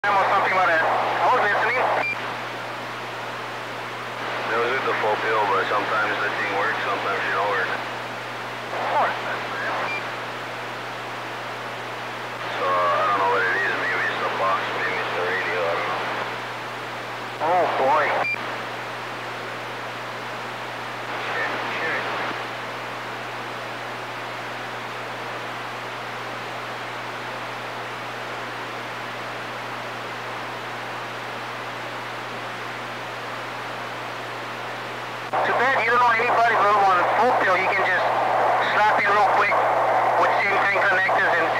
Or something like that. I was listening. It was with the full pill, but sometimes the thing works, sometimes it don't work. Of course. So I don't know what it is. Maybe it's the box, maybe it's the radio. I don't know. Oh boy. Too bad you don't know anybody who on full pill. You can just slap in real quick with same thing connectors and